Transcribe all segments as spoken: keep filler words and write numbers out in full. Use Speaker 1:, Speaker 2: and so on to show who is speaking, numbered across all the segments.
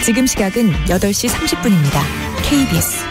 Speaker 1: 지금 시각은 여덟 시 삼십 분입니다. 케이비에스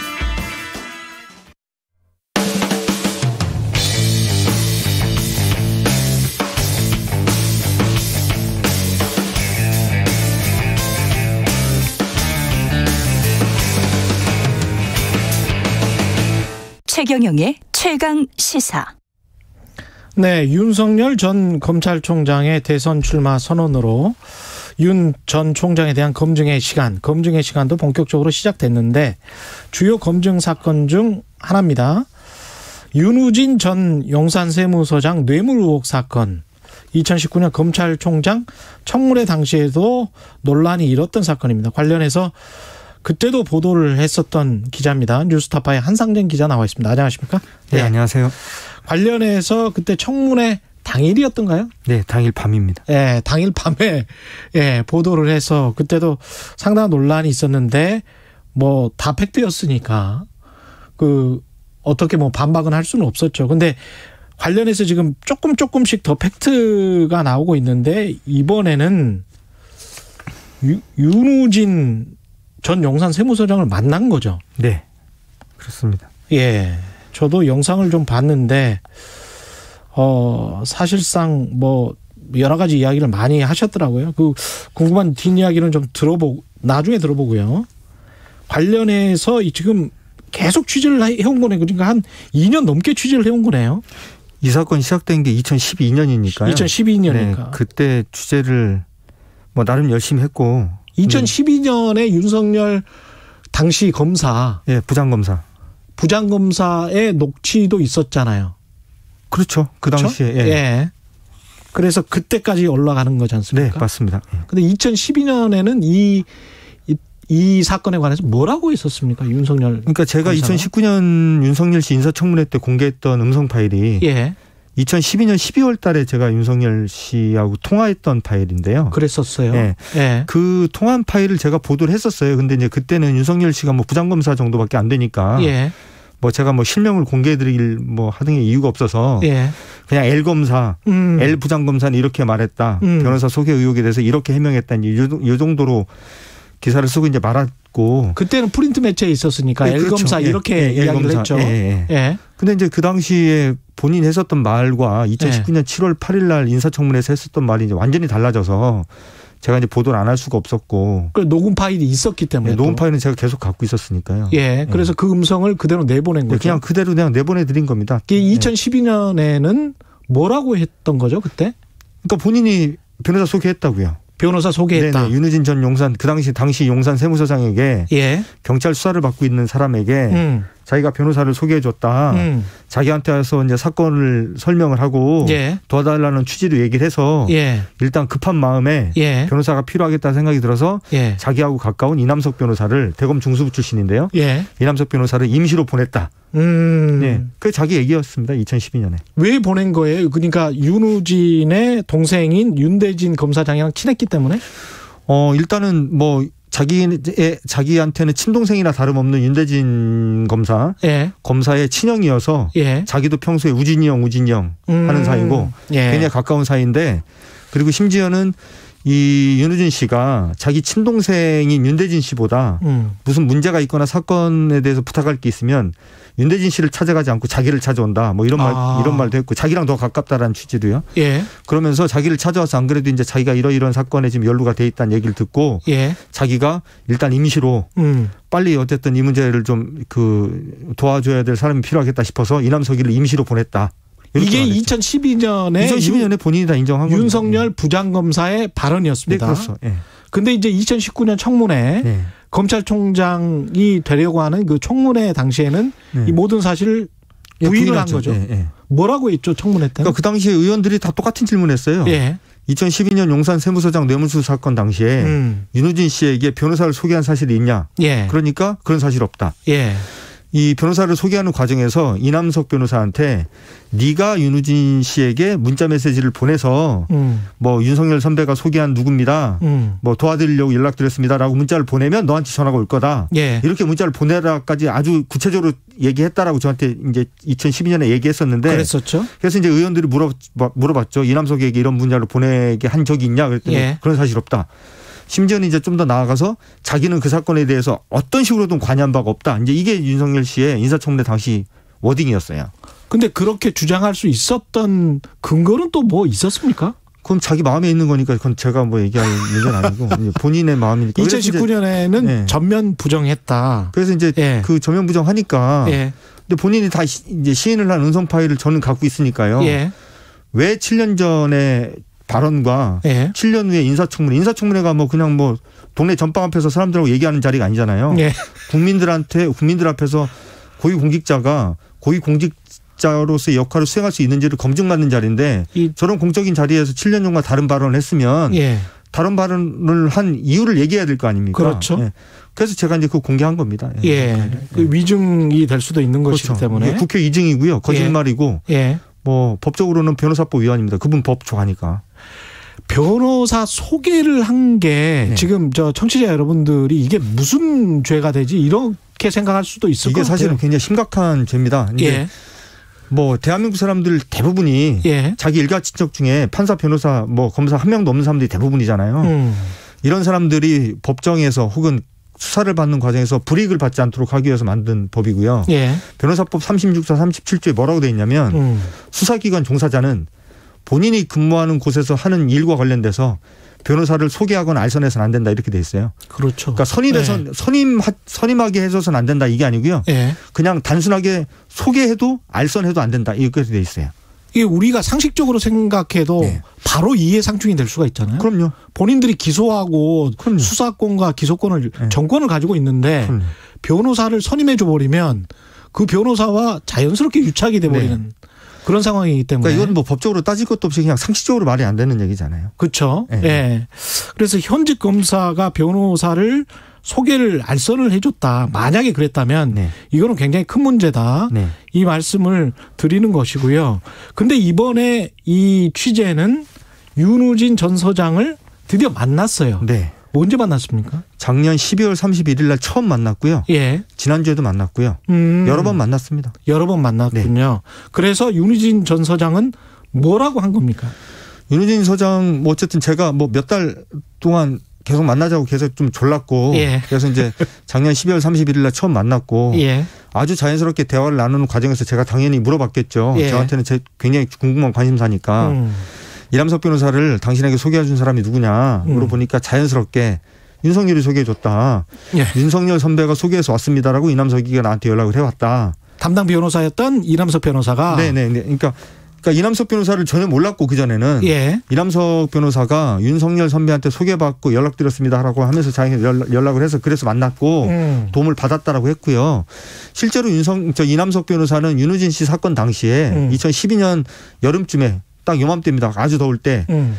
Speaker 1: 최경영의 최강 시사.
Speaker 2: 네, 윤석열 전 검찰총장의 대선 출마 선언으로 윤 전 총장에 대한 검증의 시간, 검증의 시간도 본격적으로 시작됐는데 주요 검증 사건 중 하나입니다. 윤우진 전 용산세무서장 뇌물 의혹 사건. 이천십구 년 검찰총장 청문회 당시에도 논란이 일었던 사건입니다. 관련해서 그때도 보도를 했었던 기자입니다. 뉴스타파의 한상정 기자 나와 있습니다. 안녕하십니까?
Speaker 3: 네, 네, 안녕하세요.
Speaker 2: 관련해서 그때 청문회 당일이었던가요?
Speaker 3: 네, 당일 밤입니다.
Speaker 2: 예, 당일 밤에 예, 보도를 해서 그때도 상당한 논란이 있었는데 뭐 다 팩트였으니까 그 어떻게 뭐 반박은 할 수는 없었죠. 근데 관련해서 지금 조금 조금씩 더 팩트가 나오고 있는데 이번에는 유, 윤우진 전 용산 세무서장을 만난 거죠.
Speaker 3: 네, 그렇습니다.
Speaker 2: 예, 저도 영상을 좀 봤는데 어 사실상 뭐 여러 가지 이야기를 많이 하셨더라고요. 그 궁금한 뒷이야기는 좀 들어보고 나중에 들어보고요. 관련해서 지금 계속 취재를 해온 거네요. 그러니까 한 이 년 넘게 취재를 해온 거네요.
Speaker 3: 이 사건 시작된 게 이천십이 년이니까요.
Speaker 2: 이천십이 년이니까.
Speaker 3: 네, 그때 취재를 뭐 나름 열심히 했고.
Speaker 2: 이천십이 년에 윤석열 당시 검사.
Speaker 3: 예, 부장검사.
Speaker 2: 부장검사의 녹취도 있었잖아요.
Speaker 3: 그렇죠. 그
Speaker 2: 그렇죠?
Speaker 3: 당시에. 예.
Speaker 2: 예. 그래서 그때까지 올라가는 거지 않습니까?
Speaker 3: 네, 맞습니다.
Speaker 2: 근데 이천십이 년에는 이, 이, 이 사건에 관해서 뭐라고 했었습니까? 윤석열.
Speaker 3: 그러니까 제가
Speaker 2: 검사가?
Speaker 3: 이천십구 년 윤석열 씨 인사청문회 때 공개했던 음성 파일이.
Speaker 2: 예.
Speaker 3: 이천십이 년 십이월 달에 제가 윤석열 씨하고 통화했던 파일인데요.
Speaker 2: 그랬었어요.
Speaker 3: 네.
Speaker 2: 예.
Speaker 3: 그 통화 파일을 제가 보도를 했었어요. 근데 이제 그때는 윤석열 씨가 뭐 부장검사 정도밖에 안 되니까.
Speaker 2: 예.
Speaker 3: 뭐 제가 뭐 실명을 공개해드릴 뭐 하등의 이유가 없어서.
Speaker 2: 예.
Speaker 3: 그냥 L 검사,
Speaker 2: 음.
Speaker 3: L 부장검사는 이렇게 말했다.
Speaker 2: 음.
Speaker 3: 변호사 소개 의혹에 대해서 이렇게 해명했다. 이 정도로 기사를 쓰고 이제 말았고.
Speaker 2: 그때는 프린트 매체에 있었으니까
Speaker 3: 네,
Speaker 2: L
Speaker 3: 그렇죠.
Speaker 2: 검사
Speaker 3: 예,
Speaker 2: 이렇게
Speaker 3: 예,
Speaker 2: 이야기를
Speaker 3: L 검사.
Speaker 2: 했죠.
Speaker 3: 예, 예.
Speaker 2: 예.
Speaker 3: 근데 이제 그 당시에 본인이 했었던 말과 이천십구 년
Speaker 2: 예.
Speaker 3: 칠월 팔일 날 인사청문회에서 했었던 말이 이제 완전히 달라져서 제가 이제 보도를 안 할 수가 없었고.
Speaker 2: 그 녹음 파일이 있었기 때문에.
Speaker 3: 네, 녹음 파일은 제가 계속 갖고 있었으니까요.
Speaker 2: 예. 그래서
Speaker 3: 예.
Speaker 2: 그 음성을 그대로 내보낸 거죠.
Speaker 3: 그냥 그대로 그냥 내보내드린 겁니다.
Speaker 2: 이천십이 년에는 뭐라고 했던 거죠, 그때?
Speaker 3: 그러니까 본인이 변호사 소개했다고요.
Speaker 2: 변호사 소개했다.
Speaker 3: 네네. 윤우진 전 용산 그 당시 당시 용산 세무서장에게
Speaker 2: 예.
Speaker 3: 경찰 수사를 받고 있는 사람에게
Speaker 2: 음.
Speaker 3: 자기가 변호사를 소개해줬다.
Speaker 2: 음.
Speaker 3: 자기한테 와서 이제 사건을 설명을 하고
Speaker 2: 예.
Speaker 3: 도와달라는 취지로 얘기를 해서
Speaker 2: 예.
Speaker 3: 일단 급한 마음에
Speaker 2: 예.
Speaker 3: 변호사가 필요하겠다 생각이 들어서
Speaker 2: 예.
Speaker 3: 자기하고 가까운 이남석 변호사를 대검 중수부 출신인데요.
Speaker 2: 예.
Speaker 3: 이남석 변호사를 임시로 보냈다.
Speaker 2: 음.
Speaker 3: 네, 그게 자기 얘기였습니다. 이천십이 년에.
Speaker 2: 왜 보낸 거예요? 그러니까 윤우진의 동생인 윤대진 검사장이랑 친했기 때문에?
Speaker 3: 어 일단은 뭐 자기의 자기한테는 친동생이나 다름없는 윤대진 검사,
Speaker 2: 예.
Speaker 3: 검사의 친형이어서
Speaker 2: 예.
Speaker 3: 자기도 평소에 우진이 형, 우진이 형
Speaker 2: 음.
Speaker 3: 하는 사이고
Speaker 2: 예.
Speaker 3: 굉장히 가까운 사이인데 그리고 심지어는 이 윤우진 씨가 자기 친동생인 윤대진 씨보다
Speaker 2: 음.
Speaker 3: 무슨 문제가 있거나 사건에 대해서 부탁할 게 있으면 윤대진 씨를 찾아가지 않고 자기를 찾아온다. 뭐 이런 말
Speaker 2: 아.
Speaker 3: 이런 말도 했고 자기랑 더 가깝다라는 취지도요.
Speaker 2: 예.
Speaker 3: 그러면서 자기를 찾아와서 안 그래도 이제 자기가 이러이러한 사건에 지금 연루가 돼 있다는 얘기를 듣고
Speaker 2: 예.
Speaker 3: 자기가 일단 임시로
Speaker 2: 음.
Speaker 3: 빨리 어쨌든 이 문제를 좀 그 도와줘야 될 사람이 필요하겠다 싶어서 이남석이를 임시로 보냈다.
Speaker 2: 이게
Speaker 3: 말했죠.
Speaker 2: 이천십이 년에
Speaker 3: 이천십이 년에 본인이 다 인정한 겁니다.
Speaker 2: 윤석열 부장검사의 발언이었습니다.
Speaker 3: 네, 그렇죠. 예.
Speaker 2: 근데 이제 이천십구 년 청문회
Speaker 3: 네.
Speaker 2: 검찰총장이 되려고 하는 그 청문회 당시에는
Speaker 3: 네.
Speaker 2: 이 모든 사실을
Speaker 3: 예,
Speaker 2: 부인을 한
Speaker 3: 부인하죠.
Speaker 2: 거죠.
Speaker 3: 예, 예.
Speaker 2: 뭐라고 했죠, 청문회 때?
Speaker 3: 그러니까 그 당시에 의원들이 다 똑같은 질문했어요.
Speaker 2: 예.
Speaker 3: 이천십이 년 용산 세무서장 뇌물수수 사건 당시에
Speaker 2: 음.
Speaker 3: 윤우진 씨에게 변호사를 소개한 사실이 있냐?
Speaker 2: 예.
Speaker 3: 그러니까 그런 사실 없다.
Speaker 2: 예.
Speaker 3: 이 변호사를 소개하는 과정에서 이남석 변호사한테 네가 윤우진 씨에게 문자 메시지를 보내서
Speaker 2: 음.
Speaker 3: 뭐 윤석열 선배가 소개한 누구입니다.
Speaker 2: 음.
Speaker 3: 뭐 도와드리려고 연락드렸습니다라고 문자를 보내면 너한테 전화가 올 거다.
Speaker 2: 예.
Speaker 3: 이렇게 문자를 보내라까지 아주 구체적으로 얘기했다라고 저한테 이제 이천십이 년에 얘기했었는데
Speaker 2: 그랬었죠.
Speaker 3: 그래서 이제 의원들이 물어 물어봤죠. 이남석에게 이런 문자를 보내게 한 적이 있냐 그랬더니
Speaker 2: 예.
Speaker 3: 그런 사실 없다. 심지어는 이제 좀 더 나아가서 자기는 그 사건에 대해서 어떤 식으로든 관여한 바가 없다. 이제 이게 윤석열 씨의 인사청문회 당시 워딩이었어요.
Speaker 2: 근데 그렇게 주장할 수 있었던 근거는 또 뭐 있었습니까?
Speaker 3: 그건 자기 마음에 있는 거니까 그건 제가 뭐 얘기할 문제는 아니고 본인의 마음이니까.
Speaker 2: 이천십구 년에는 네. 전면 부정했다.
Speaker 3: 그래서 이제 예. 그 전면 부정하니까. 예. 근데 본인이 다 이제 시인을 한 음성 파일을 저는 갖고 있으니까요. 예. 왜 칠 년 전에 발언과 예. 칠 년 후에 인사청문회, 인사청문회가 뭐 그냥 뭐 동네 전방 앞에서 사람들하고 얘기하는 자리가 아니잖아요. 예. 국민들한테 국민들 앞에서 고위공직자가 고위공직자로서의 역할을 수행할 수 있는지를 검증받는 자리인데 저런 공적인 자리에서 칠 년 전과 다른 발언을 했으면 예. 다른 발언을 한 이유를 얘기해야 될 거 아닙니까?
Speaker 2: 그렇죠.
Speaker 3: 예. 그래서 제가 이제 그 공개한 겁니다.
Speaker 2: 예. 예. 그 위증이 될 수도 있는 것이기
Speaker 3: 그렇죠.
Speaker 2: 때문에.
Speaker 3: 국회 위증이고요. 거짓말이고 예. 뭐 법적으로는 변호사법 위반입니다. 그분 법 좋아하니까.
Speaker 2: 변호사 소개를 한 게 네. 지금 저 청취자 여러분들이 이게 무슨 죄가 되지 이렇게 생각할 수도 있을 것 같아요.
Speaker 3: 이게 사실은 굉장히 심각한 죄입니다. 예. 뭐 대한민국 사람들 대부분이 예. 자기 일가 친척 중에 판사, 변호사, 뭐 검사 한 명도 없는 사람들이 대부분이잖아요. 음. 이런 사람들이 법정에서 혹은 수사를 받는 과정에서 불이익을 받지 않도록 하기 위해서 만든 법이고요. 예. 변호사법 삼십육 조 삼십칠 조에 뭐라고 돼 있냐면 음. 수사기관 종사자는 본인이 근무하는 곳에서 하는 일과 관련돼서 변호사를 소개하거나 알선해서는 안 된다 이렇게 돼 있어요.
Speaker 2: 그렇죠.
Speaker 3: 그러니까 선임해서 네. 선임 선임하게 해서는 안 된다 이게 아니고요. 네. 그냥 단순하게 소개해도 알선해도 안 된다 이렇게 돼 있어요.
Speaker 2: 이게 우리가 상식적으로 생각해도 네. 바로 이해상충이 될 수가 있잖아요.
Speaker 3: 그럼요.
Speaker 2: 본인들이 기소하고 그럼요. 수사권과 기소권을 네. 정권을 가지고 있는데 그럼요. 변호사를 선임해 줘 버리면 그 변호사와 자연스럽게 유착이 돼 버리는. 네. 그런 상황이기 때문에.
Speaker 3: 그러니까 이건 뭐 법적으로 따질 것도 없이 그냥 상식적으로 말이 안 되는 얘기잖아요.
Speaker 2: 그렇죠. 예. 네. 네. 그래서 현직 검사가 변호사를 소개를 알선을 해줬다. 만약에 그랬다면 네. 이거는 굉장히 큰 문제다. 네. 이 말씀을 드리는 것이고요. 근데 이번에 이 취재는 윤우진 전 서장을 드디어 만났어요. 네. 언제 만났습니까?
Speaker 3: 작년 십이월 삼십일일 날 처음 만났고요. 예. 지난주에도 만났고요. 음. 여러 번 만났습니다.
Speaker 2: 여러 번 만났군요. 네. 그래서 윤우진 전 서장은 뭐라고 한 겁니까?
Speaker 3: 윤우진 서장 뭐 어쨌든 제가 뭐 몇 달 동안 계속 만나자고 계속 좀 졸랐고 예. 그래서 이제 작년 십이월 삼십일일 날 처음 만났고 예. 아주 자연스럽게 대화를 나누는 과정에서 제가 당연히 물어봤겠죠. 예. 저한테는 제 굉장히 궁금한 관심사니까. 음. 이남석 변호사를 당신에게 소개해 준 사람이 누구냐 물어보니까 자연스럽게 윤석열이 소개해 줬다. 예. 윤석열 선배가 소개해서 왔습니다라고 이남석이가 나한테 연락을 해왔다.
Speaker 2: 담당 변호사였던 이남석 변호사가.
Speaker 3: 네네. 그러니까, 그러니까 이남석 변호사를 전혀 몰랐고 그전에는 예. 이남석 변호사가 윤석열 선배한테 소개받고 연락드렸습니다라고 하면서 자기가 연락을 해서 그래서 만났고 음. 도움을 받았다라고 했고요. 실제로 윤석, 저 이남석 변호사는 윤우진 씨 사건 당시에 음. 이천십이 년 여름쯤에 딱 요맘때입니다. 아주 더울 때. 음.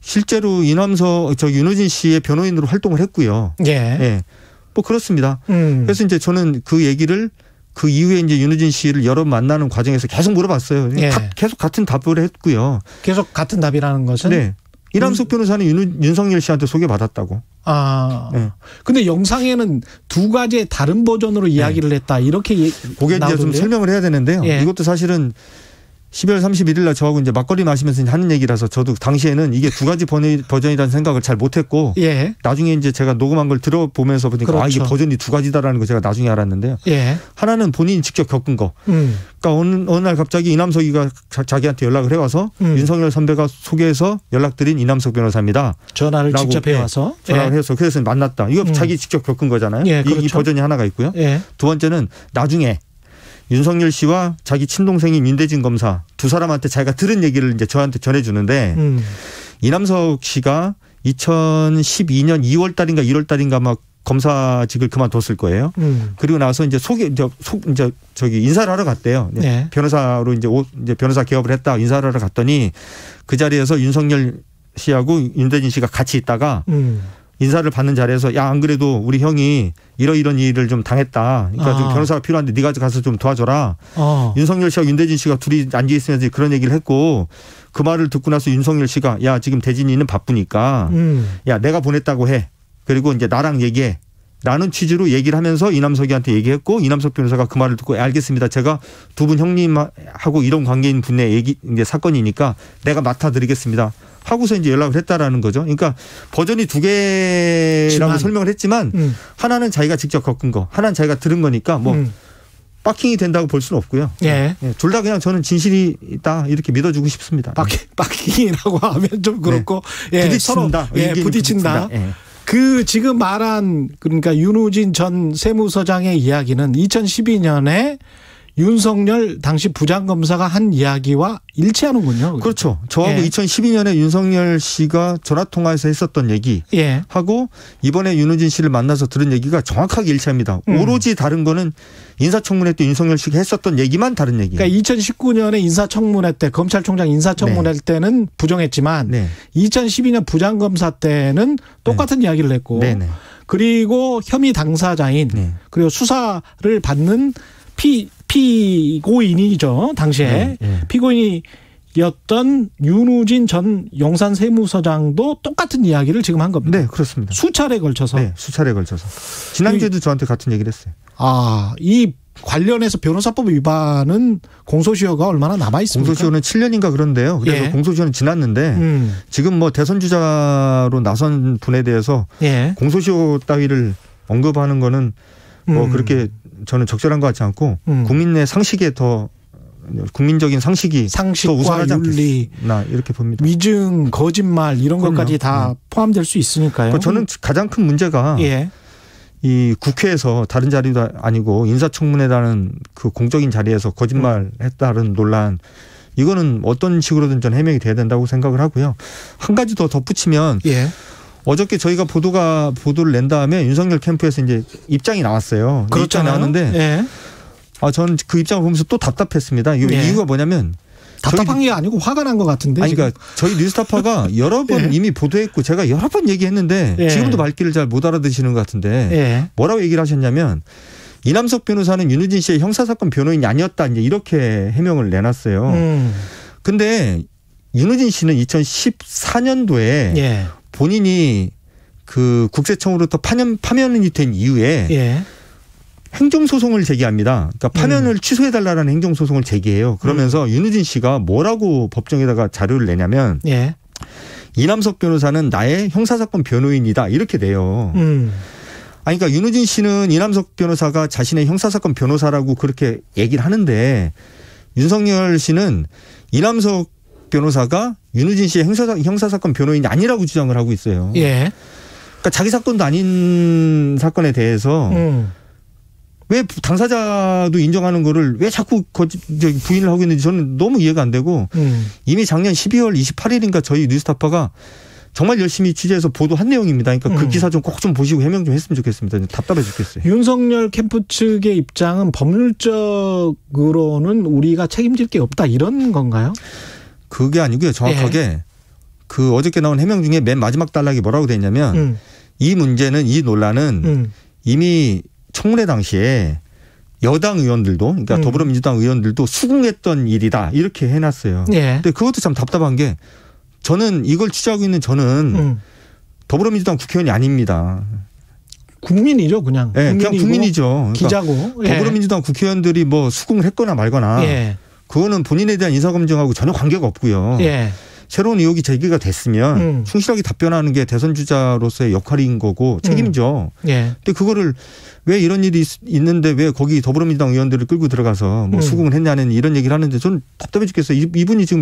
Speaker 3: 실제로 이남석, 저 윤우진 씨의 변호인으로 활동을 했고요. 예. 예. 뭐 그렇습니다. 음. 그래서 이제 저는 그 얘기를 그 이후에 이제 윤우진 씨를 여러 번 만나는 과정에서 계속 물어봤어요. 예. 계속 같은 답을 했고요.
Speaker 2: 계속 같은 답이라는 것은?
Speaker 3: 네. 이남석 음. 변호사는 윤, 윤석열 씨한테 소개받았다고.
Speaker 2: 아. 네. 근데 영상에는 두 가지의 다른 버전으로 이야기를 네. 했다. 이렇게
Speaker 3: 그게 이제 좀 설명을 해야 되는데요. 예. 이것도 사실은 십이월 삼십일일 날 저하고 이제 막걸리 마시면서 하는 얘기라서 저도 당시에는 이게 두 가지 버전이라는 생각을 잘 못했고 예. 나중에 이제 제가 녹음한 걸 들어보면서 보니까 그렇죠. 아 이게 버전이 두 가지다라는 거 제가 나중에 알았는데요. 예. 하나는 본인이 직접 겪은 거. 음. 그러니까 어느, 어느 날 갑자기 이남석이가 자기한테 연락을 해와서 음. 윤석열 선배가 소개해서 연락드린 이남석 변호사입니다.
Speaker 2: 전화를 직접 해와서.
Speaker 3: 예. 전화를 예. 해서 그래서 만났다. 이거 음. 자기 직접 겪은 거잖아요. 예, 그렇죠. 이, 이 버전이 하나가 있고요. 예. 두 번째는 나중에 윤석열 씨와 자기 친동생인 윤대진 검사 두 사람한테 자기가 들은 얘기를 이제 저한테 전해주는데 음. 이남석 씨가 이천십이 년 이월 달인가 일월 달인가 막 검사직을 그만뒀을 거예요. 음. 그리고 나서 이제 소개 이제, 소, 이제 저기 인사를 하러 갔대요. 네. 변호사로 이제, 오, 이제 변호사 개업을 했다 인사를 하러 갔더니 그 자리에서 윤석열 씨하고 윤대진 씨가 같이 있다가. 음. 인사를 받는 자리에서 야 안 그래도 우리 형이 이러이런 일을 좀 당했다. 그러니까 아. 좀 변호사가 필요한데 네가 가서 좀 도와줘라. 아. 윤석열 씨와 윤대진 씨가 둘이 앉아 있으면서 그런 얘기를 했고 그 말을 듣고 나서 윤석열 씨가 야 지금 대진이는 바쁘니까 음. 야 내가 보냈다고 해. 그리고 이제 나랑 얘기해. 라는 취지로 얘기를 하면서 이남석이한테 얘기했고 이남석 변호사가 그 말을 듣고 알겠습니다. 제가 두 분 형님하고 이런 관계인 분의 얘기 이제 사건이니까 내가 맡아드리겠습니다. 하고서 이제 연락을 했다라는 거죠. 그러니까 버전이 두 개라고 지만. 설명을 했지만 음. 하나는 자기가 직접 겪은 거, 하나는 자기가 들은 거니까 뭐 음. 빠킹이 된다고 볼 수는 없고요. 예. 예. 둘 다 그냥 저는 진실이다 이렇게 믿어주고 싶습니다.
Speaker 2: 빠킹, 빠킹이라고 하면 좀 그렇고
Speaker 3: 네. 예, 부딪힌다.
Speaker 2: 서로 예, 부딪힌다. 부딪힌다. 예. 그 지금 말한 그러니까 윤우진 전 세무서장의 이야기는 이천십이 년에 윤석열 당시 부장검사가 한 이야기와 일치하는군요.
Speaker 3: 그렇죠. 저하고 예. 이천십이 년에 윤석열 씨가 전화통화에서 했었던 얘기 예. 하고 이번에 윤우진 씨를 만나서 들은 얘기가 정확하게 일치합니다. 음. 오로지 다른 거는 인사청문회 때 윤석열 씨가 했었던 얘기만 다른 얘기예요.
Speaker 2: 그러니까 이천십구 년에 인사청문회 때 검찰총장 인사청문회 네. 때는 부정했지만 네. 이천십이 년 부장검사 때는 똑같은 네. 이야기를 했고 네. 네. 그리고 혐의 당사자인 네. 그리고 수사를 받는 피 피고인이죠. 당시에 네, 네. 피고인이었던 윤우진 전 용산 세무서장도 똑같은 이야기를 지금 한 겁니다.
Speaker 3: 네, 그렇습니다.
Speaker 2: 수차례 걸쳐서.
Speaker 3: 네, 수차례 걸쳐서. 지난주에도 이, 저한테 같은 얘기를 했어요.
Speaker 2: 아, 이 관련해서 변호사법 위반은 공소시효가 얼마나 남아 있습니까?
Speaker 3: 공소시효는 칠 년인가 그런데요. 그래서 예. 공소시효는 지났는데 음. 지금 뭐 대선 주자로 나선 분에 대해서 예. 공소시효 따위를 언급하는 거는 뭐 음. 그렇게 저는 적절한 것 같지 않고 음. 국민 내 상식에 더 국민적인 상식이 더 우선하지 않겠나 이렇게 봅니다.
Speaker 2: 위증, 거짓말 이런 그럼요. 것까지 다 네. 포함될 수 있으니까요.
Speaker 3: 그러니까 저는 가장 큰 문제가 예. 이 국회에서 다른 자리도 아니고 인사청문회라는 그 공적인 자리에서 거짓말했다는 논란 이거는 어떤 식으로든 전 해명이 돼야 된다고 생각을 하고요. 한 가지 더 덧붙이면 예. 어저께 저희가 보도가 보도를 낸 다음에 윤석열 캠프에서 이제 입장이 나왔어요.
Speaker 2: 그렇잖아요.
Speaker 3: 입장이 나왔는데 예. 아, 저는 그 입장을 보면서 또 답답했습니다. 예. 이유가 뭐냐면
Speaker 2: 답답한 게 아니고 화가 난 것 같은데.
Speaker 3: 아니, 그러니까 저희 뉴스타파가 여러 번 예. 이미 보도했고 제가 여러 번 얘기했는데 예. 지금도 말귀를 잘 못 알아듣시는 것 같은데 예. 뭐라고 얘기를 하셨냐면 이남석 변호사는 윤우진 씨의 형사사건 변호인이 아니었다 이제 이렇게 해명을 내놨어요. 음. 근데 윤우진 씨는 이천십사 년도에 예. 본인이 그 국세청으로부터 파면, 파면이 된 이후에 예. 행정소송을 제기합니다. 그러니까 파면을 음. 취소해달라는 행정소송을 제기해요. 그러면서 음. 윤우진 씨가 뭐라고 법정에다가 자료를 내냐면 예. 이남석 변호사는 나의 형사사건 변호인이다 이렇게 돼요. 음. 아니, 그러니까 윤우진 씨는 이남석 변호사가 자신의 형사사건 변호사라고 그렇게 얘기를 하는데 윤석열 씨는 이남석 변호사가 윤우진 씨의 형사, 형사사건 변호인이 아니라고 주장을 하고 있어요. 예. 그러니까 자기 사건도 아닌 사건에 대해서 음. 왜 당사자도 인정하는 거를 왜 자꾸 거짓, 부인을 하고 있는지 저는 너무 이해가 안 되고 음. 이미 작년 십이월 이십팔일인가 저희 뉴스타파가 정말 열심히 취재해서 보도한 내용입니다. 그러니까 음. 그 기사 좀 꼭 좀 보시고 해명 좀 했으면 좋겠습니다. 답답해 죽겠어요.
Speaker 2: 윤석열 캠프 측의 입장은 법률적으로는 우리가 책임질 게 없다 이런 건가요?
Speaker 3: 그게 아니고요. 정확하게 예. 그 어저께 나온 해명 중에 맨 마지막 단락이 뭐라고 돼 있냐면 음. 이 문제는 이 논란은 음. 이미 청문회 당시에 여당 의원들도 그러니까 음. 더불어민주당 의원들도 수긍했던 일이다 이렇게 해놨어요. 예. 근데 그것도 참 답답한 게 저는 이걸 취재하고 있는 저는 음. 더불어민주당 국회의원이 아닙니다.
Speaker 2: 국민이죠, 그냥.
Speaker 3: 네, 그냥 국민이죠.
Speaker 2: 기자고.
Speaker 3: 그러니까 예. 더불어민주당 국회의원들이 뭐 수긍을 했거나 말거나 예. 그거는 본인에 대한 인사검증하고 전혀 관계가 없고요. 예. 새로운 의혹이 제기가 됐으면 음. 충실하게 답변하는 게 대선 주자로서의 역할인 거고 책임이죠. 음. 예. 근데 그거를 왜 이런 일이 있는데 왜 거기 더불어민주당 의원들을 끌고 들어가서 뭐 음. 수긍을 했냐는 이런 얘기를 하는데 저는 답답해 죽겠어요. 이분이 지금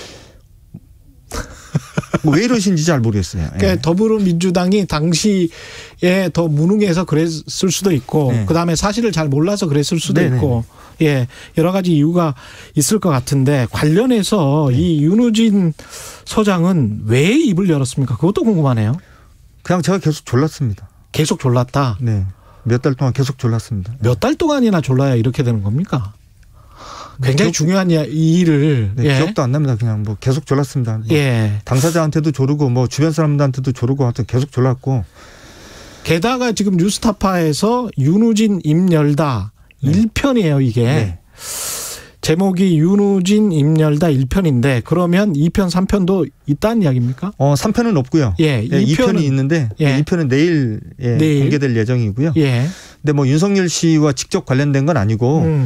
Speaker 3: 뭐 왜 이러신지 잘 모르겠어요.
Speaker 2: 그러니까 예. 더불어민주당이 당시에 더 무능해서 그랬을 수도 있고 네. 그다음에 사실을 잘 몰라서 그랬을 수도 네네. 있고 예 여러 가지 이유가 있을 것 같은데 관련해서 네. 이 윤우진 서장은 왜 입을 열었습니까? 그것도 궁금하네요.
Speaker 3: 그냥 제가 계속 졸랐습니다.
Speaker 2: 계속 졸랐다?
Speaker 3: 네. 몇 달 동안 계속 졸랐습니다.
Speaker 2: 몇 달 동안이나 졸라야 이렇게 되는 겁니까? 굉장히 기억, 중요한 이 일을.
Speaker 3: 네, 예. 기억도 안 납니다. 그냥 뭐 계속 졸랐습니다. 뭐 예. 당사자한테도 조르고 뭐 주변 사람들한테도 조르고 하여튼 계속 졸랐고.
Speaker 2: 게다가 지금 뉴스타파에서 윤우진 입 열다 네. 일 편이에요 이게. 네. 제목이 윤우진 입 열다 일 편인데 그러면 이 편 삼 편도 있다는 이야기입니까?
Speaker 3: 어, 삼 편은 없고요. 예, 예, 이 편이 있는데 예. 이 편은 내일, 예, 내일 공개될 예정이고요. 예. 근데 뭐 윤석열 씨와 직접 관련된 건 아니고 음.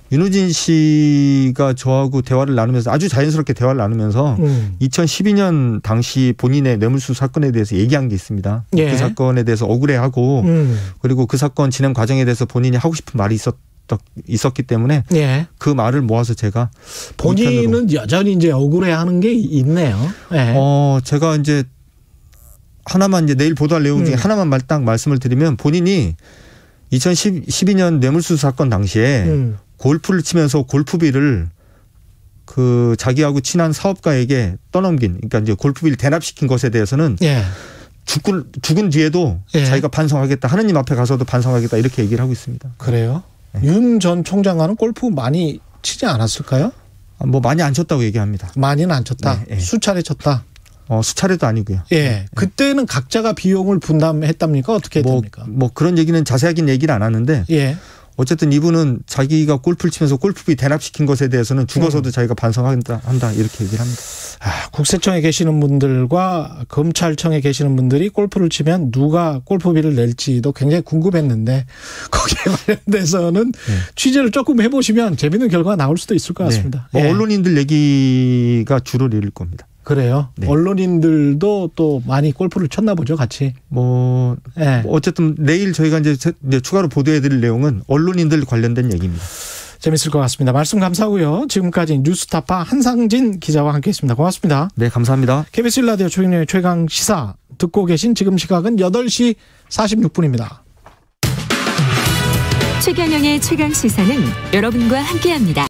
Speaker 3: 윤우진 씨가 저하고 대화를 나누면서 아주 자연스럽게 대화를 나누면서 음. 이천십이 년 당시 본인의 뇌물수수 사건에 대해서 얘기한 게 있습니다. 예. 그 사건에 대해서 억울해하고 음. 그리고 그 사건 진행 과정에 대해서 본인이 하고 싶은 말이 있었 있었기 때문에 예. 그 말을 모아서 제가
Speaker 2: 본인은 여전히 이제 억울해하는 게 있네요. 예.
Speaker 3: 어 제가 이제 하나만 이제 내일 보도할 내용 중에 음. 하나만 말 딱 말씀을 드리면 본인이 이천십이 년 뇌물수수 사건 당시에 음. 골프를 치면서 골프비를 그 자기하고 친한 사업가에게 떠넘긴, 그러니까 이제 골프비를 대납시킨 것에 대해서는 예. 죽은 죽은 뒤에도 예. 자기가 반성하겠다, 하느님 앞에 가서도 반성하겠다 이렇게 얘기를 하고 있습니다.
Speaker 2: 그래요? 네. 윤 전 총장과는 골프 많이 치지 않았을까요?
Speaker 3: 뭐 많이 안 쳤다고 얘기합니다.
Speaker 2: 많이는 안 쳤다. 네, 네. 수차례 쳤다.
Speaker 3: 어, 수차례도 아니고요.
Speaker 2: 예. 네. 그때는 각자가 비용을 분담했답니까? 어떻게 했답니까?
Speaker 3: 뭐, 뭐 그런 얘기는 자세하긴 얘기를 안 하는데. 예. 어쨌든 이분은 자기가 골프를 치면서 골프비 대납시킨 것에 대해서는 죽어서도 음. 자기가 반성한다 한다 이렇게 얘기를 합니다.
Speaker 2: 아, 국세청에 계시는 분들과 검찰청에 계시는 분들이 골프를 치면 누가 골프비를 낼지도 굉장히 궁금했는데 거기에 관련돼서는 네. 취재를 조금 해보시면 재미있는 결과가 나올 수도 있을 것 같습니다.
Speaker 3: 네. 뭐
Speaker 2: 예.
Speaker 3: 언론인들 얘기가 주를 이룰 겁니다.
Speaker 2: 그래요? 네. 언론인들도 또 많이 골프를 쳤나 보죠, 같이.
Speaker 3: 뭐, 네. 뭐 어쨌든 내일 저희가 이제 추가로 보도해드릴 내용은 언론인들 관련된 얘기입니다.
Speaker 2: 재밌을 것 같습니다. 말씀 감사하고요. 지금까지 뉴스타파 한상진 기자와 함께했습니다. 고맙습니다.
Speaker 3: 네, 감사합니다.
Speaker 2: 케이비에스 일 라디오 최경영의 최강 시사 듣고 계신 지금 시각은 여덟 시 사십육 분입니다.
Speaker 1: 최경영의 최강 시사는 여러분과 함께합니다.